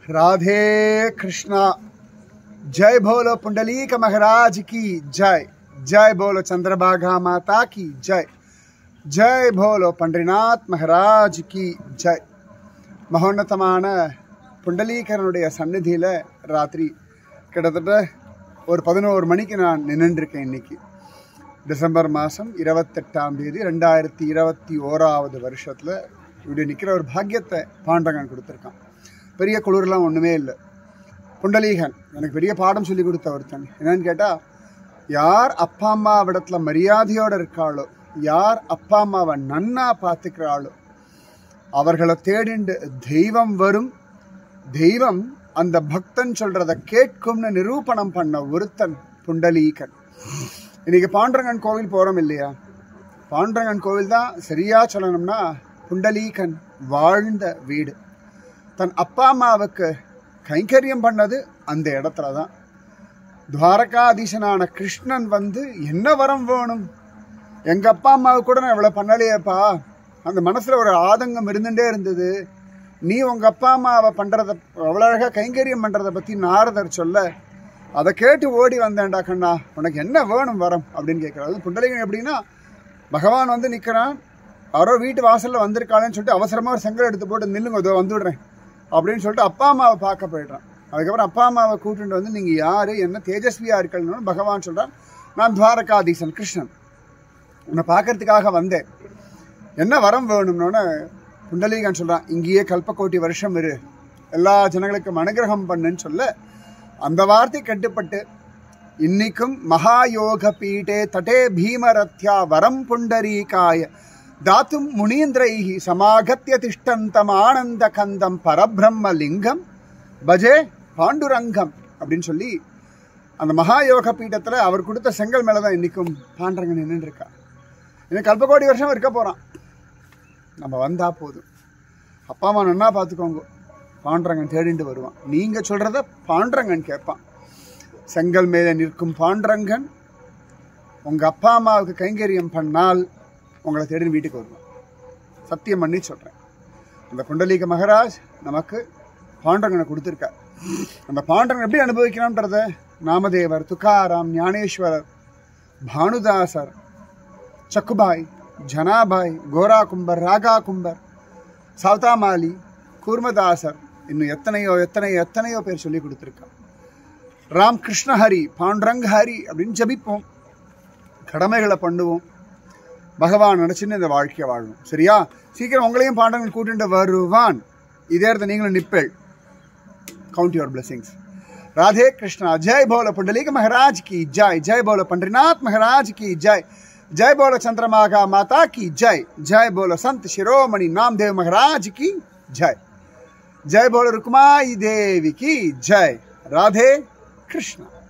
राधे कृष्णा। जय बोलो पुंडलीक महाराज की जय। जय बोलो चंद्रभागा माता की जय। जय बोलो पंडरीनाथ महाराज की जय। மகோன்னதமான புண்டலீகரனுடைய சந்நிதியில் ராத்திரி கிட்டத்தட்ட ஒரு 11 மணிக்கு நான் நின்றுருக்கேன். இன்னைக்கு டிசம்பர் மாதம் 28ஆம் தேதி 2021 வருஷத்தில் இப்படி நிற்கிற ஒரு பாக்கியத்தை பாண்டங்கன் கொடுத்துருக்கான். பெரிய குளிர்லாம் ஒன்றுமே இல்லை. புண்டலீகன் எனக்கு பெரிய பாடம் சொல்லி கொடுத்த ஒருத்தன். என்னன்னு கேட்டால், யார் அப்பா அம்மாவிடத்தில் மரியாதையோடு இருக்காளோ, யார் அப்பா அம்மாவை நன்னா பார்த்துக்கிறாளோ அவர்களை தேடிண்டு தெய்வம் வரும். தெய்வம் அந்த பக்தன் சொல்றதை கேட்கும்னு நிரூபணம் பண்ண ஒருத்தன் புண்டலீகன். இன்னைக்கு பாண்டரங்கன் கோவில் போகிறோம் இல்லையா? பாண்டரங்கன் கோவில் தான் சரியா சொல்லணும்னா புண்டலீகன் வாழ்ந்த வீடு. தன் அப்பா அம்மாவுக்கு கைங்கரியம் பண்ணது அந்த இடத்துல தான். துவாரகாதீசனான கிருஷ்ணன் வந்து என்ன வரம் வேணும், எங்கள் அப்பா அம்மாவுக்கு கூட நான் இவ்வளோ பண்ணலையேப்பா, அந்த மனசில் ஒரு ஆதங்கம் இருந்துகிட்டே இருந்தது. நீ உங்கள் அப்பா அம்மாவை பண்ணுறத அவ்வளோ அழகாக கைங்கரியம் பண்ணுறதை பற்றி நாரதர் சொல்ல, அதை கேட்டு ஓடி வந்தேன்டா கண்ணா, உனக்கு என்ன வேணும் வரம் அப்படின்னு கேட்குறாரு. புண்டலீகன் எப்படின்னா, பகவான் வந்து நிற்கிறான், யாரோ வீட்டு வாசலில் வந்திருக்காளேன்னு சொல்லிட்டு அவசரமாக ஒரு செங்கல் எடுத்து போட்டு நில்லுங்க, இதோ வந்துவிடுறேன் அப்படின்னு சொல்லிட்டு அப்பா அம்மாவை பார்க்க போய்ட்றான். அதுக்கப்புறம் அப்பா அம்மாவை கூட்டிட்டு வந்து, நீங்கள் யார், என்ன தேஜஸ்வியாக இருக்கணும்னு பகவான் சொல்கிறான். நான் துவாரகாதீசன் கிருஷ்ணன், உன்னை பார்க்கறதுக்காக வந்தேன், என்ன வரம் வேணும்னு புண்டலீகன் சொல்கிறான். இங்கேயே கல்பக்கோட்டி வருஷம் இரு, எல்லா ஜனங்களுக்கும் அனுகிரகம் பண்ணுன்னு சொல்ல, அந்த வார்த்தை கட்டுப்பட்டு இன்னைக்கும் மகாயோக பீட்டே தட்டே பீமரத்யா வரம் புண்டரீகாய தாத்தும் முனீந்திரைஹி சமாகத்திய திஷ்டந்தம் ஆனந்த கந்தம் பரபிரம்ம லிங்கம் பஜே பாண்டுரங்கம் அப்படின்னு சொல்லி அந்த மகாயோக பீட்டத்தில் அவர் கொடுத்த செங்கல் மேலே தான் இன்றைக்கும் பாண்டரங்கன் நின்று இருக்கா. இன்னும் கல்பக்கோடி வருஷம் இருக்க போகிறான். நம்ம வந்தால் போதும், அப்பா அம்மா நன்னா பார்த்துக்கோங்க, பாண்டரங்கன் தேடிட்டு வருவான். நீங்கள் சொல்கிறத பாண்டரங்கன் கேட்பான். செங்கல் மேலே நிற்கும் பாண்டரங்கன் உங்கள் அப்பா அம்மாவுக்கு கைங்கரியம் பண்ணால் உங்களை தேடி வீட்டுக்கு வருவான். சத்தியம் பண்ணி சொல்கிறேன். அந்த புண்டலீக மகாராஜ் நமக்கு பாண்டரங்கனை கொடுத்துருக்கார். அந்த பாண்டரங்கன் எப்படி அனுபவிக்கணுன்றத நாமதேவர், துக்காராம், ஞானேஸ்வரர், பானுதாசர், சக்குபாய், ஜனாபாய், கோரா கும்பர், ராகா கும்பர், சாவ்தாமாலி, கூர்மதாசர், இன்னும் எத்தனையோ எத்தனையோ எத்தனையோ பேர் சொல்லி கொடுத்துருக்கான். ராம் கிருஷ்ண ஹரி, பாண்டரங்க ஹரி அப்படின்னு ஜபிப்போம், கடமைகளை பண்ணுவோம், பகவான் நினச்சின்னு இந்த வாழ்க்கையை வாழணும். சரியா? சீக்கிரம் உங்களையும் பாண்டரங்கன் கூட்டிட்டு வருவான். இதே இடத்த நீங்களும் நிப்பேள். Count your blessings. Radhe Krishna. जय बोलो पुंडलीक महाराज की जय। जय बोलो पंडरीनाथ महाराज की जय। जय बोलो चंद्रभागा माता की जय। जय बोलो संत शिरोमणि नामदेव महाराज की जय। जय बोलो रुक्माई देवी की जय। राधे कृष्णा।